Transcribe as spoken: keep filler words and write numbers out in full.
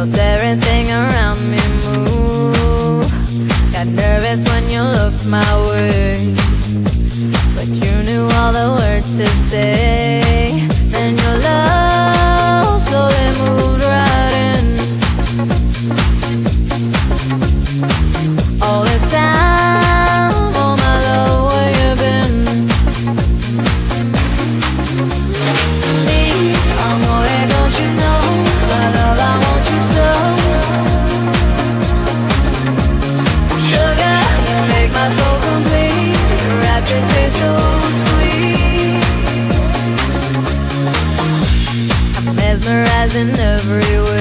Felt everything around me move. Got nervous when you looked my way, but you knew all the words to say. Then your love slowly moved right in. All this time, oh my love, where you been? Deep, amore, don't you know? My love, I want you so. Sugar, you make my soul complete. Your rapture tastes so sweet. I'm mesmerized in every way.